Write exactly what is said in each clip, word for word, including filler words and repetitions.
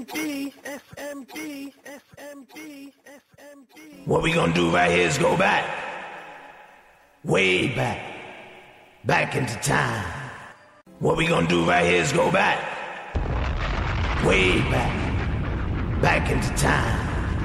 M D, S M D, S M D, S M D. What we gonna do right here is go back, way back, back into time. What we gonna do right here is go back, way back, back into time.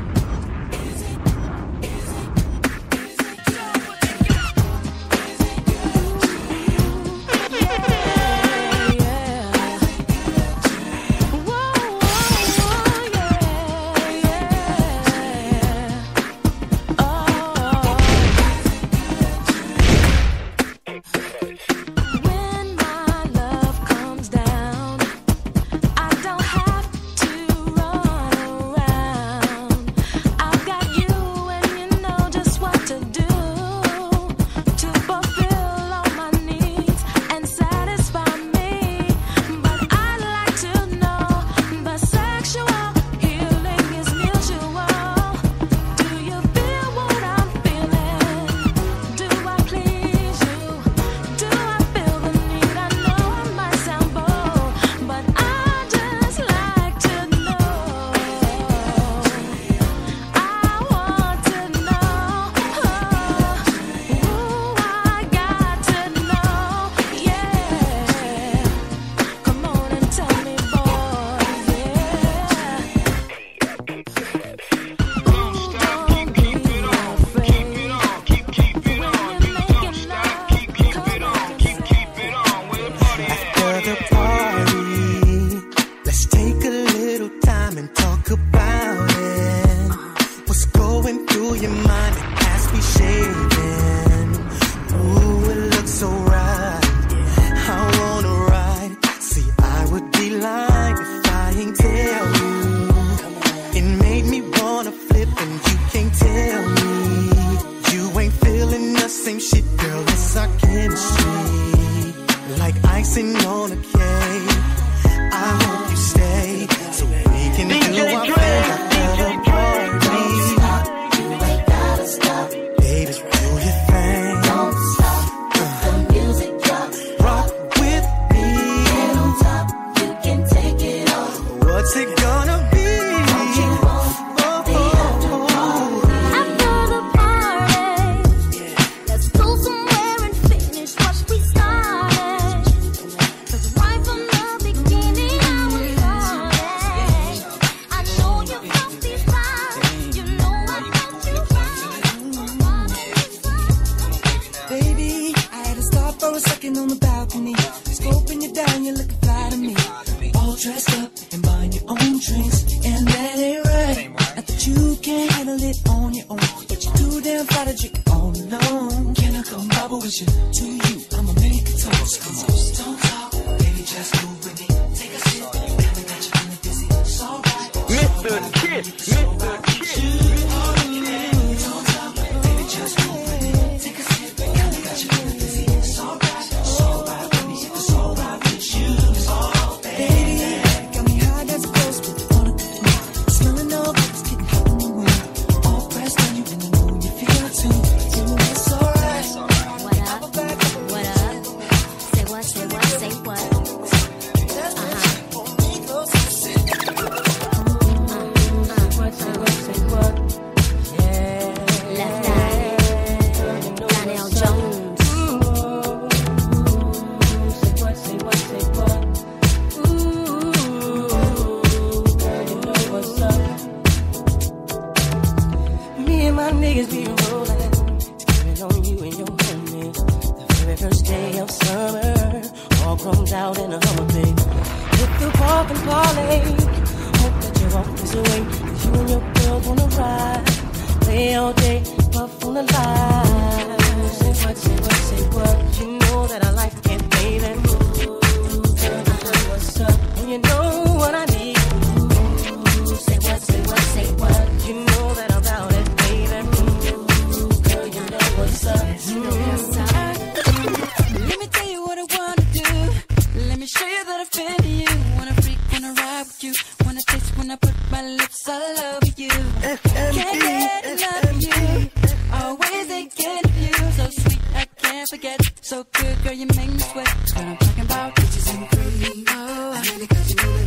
Forget, so good, girl, you make me sweat. What I'm talking about, bitches and cream. Oh, I really got you know that I'm a freak.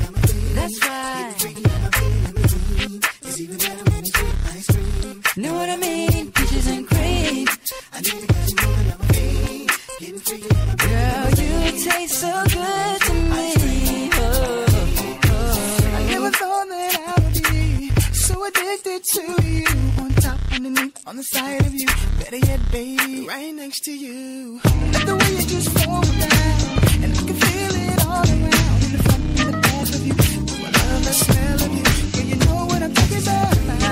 That's right. It's even better when it's with ice cream. Know what I mean? Peaches and cream. I need to get you moving on my feet. Getting freaky. Girl, you taste so good to me. Oh, oh. I never thought that I would be so addicted to you. On top, underneath, on the side of you. Better yet, baby, right next to you. Like the way you just fall down, and I can feel it all around. In the front and the back of you. Oh, I love the smell of you. Yeah, you know what I'm talking about.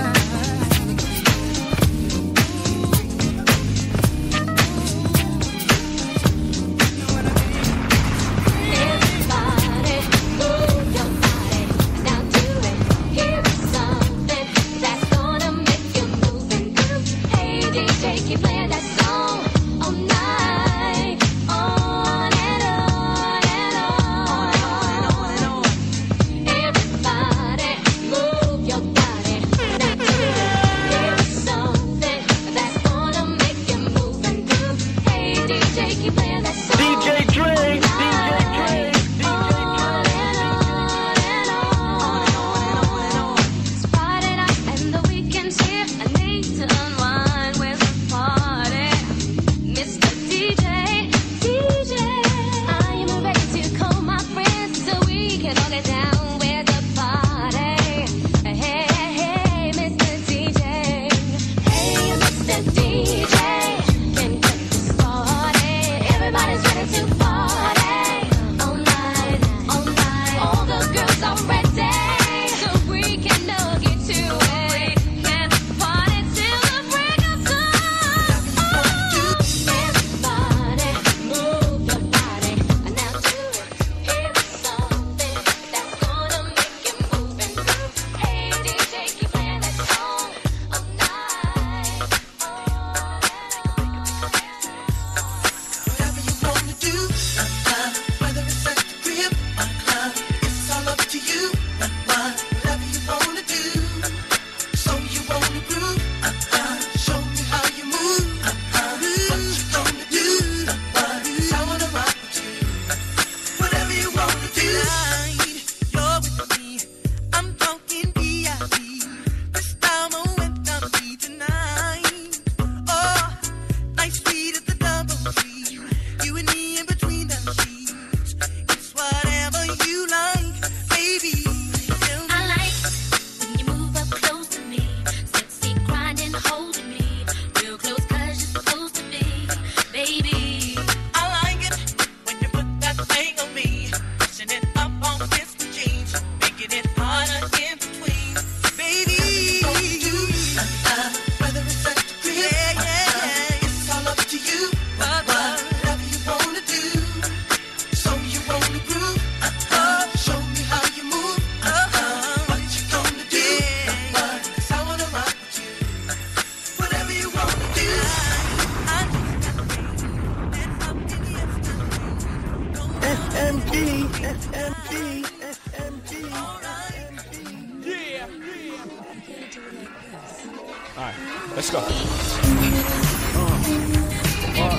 Let's go. Uh, uh, uh,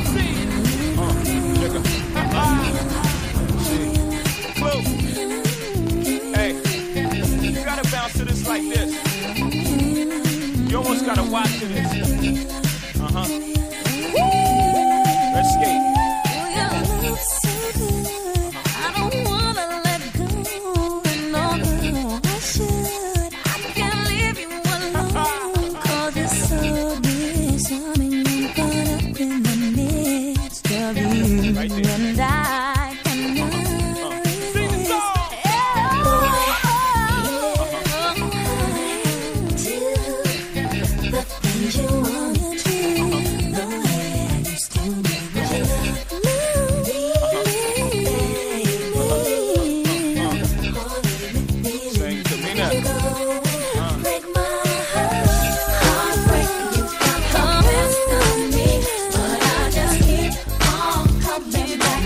nigga. Uh, hey, you gotta bounce to this like this. You almost gotta watch to this. Uh huh. Let's skate. I don't wanna let go. No, no, I should. I can't leave you alone. Cause it's so disarming and caught up in the midst of you. Right there. And I cannot Sing the song. the things you wanna do. The way I used to do. Sing to me now. Break my heart, break you down, come best of me, but I just keep on coming back.